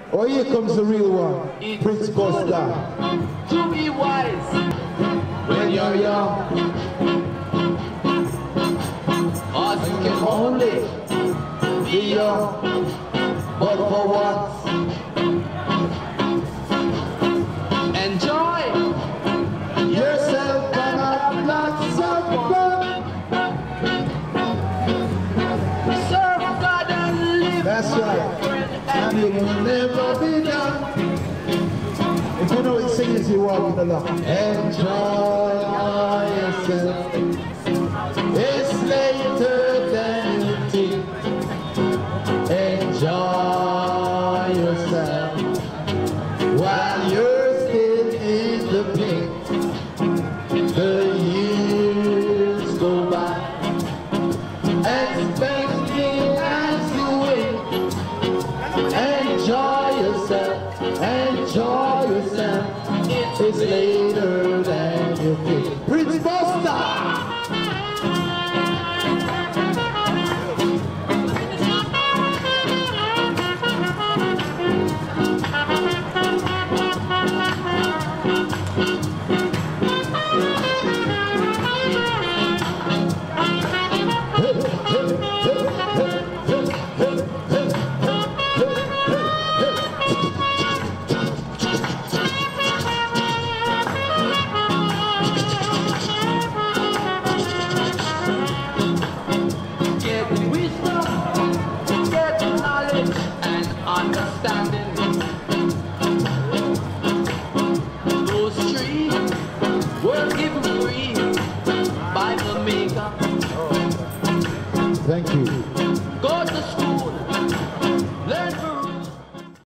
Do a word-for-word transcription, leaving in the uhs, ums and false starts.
Oh, here comes the real one, It's Prince Buster. To be wise When you're young, cause you can only be young, but for once, enjoy yourself and have lots of fun. serve God and live. That's right, and it will never be done. If you know it, sing as you're walking along. Enjoy yourself. It's later than you think. Enjoy yourself while you're still in the pink. The years go by, and spending as you wait. Enjoy yourself, enjoy yourself. It's later than you think. Prince Buster! Get wisdom, get knowledge and understanding.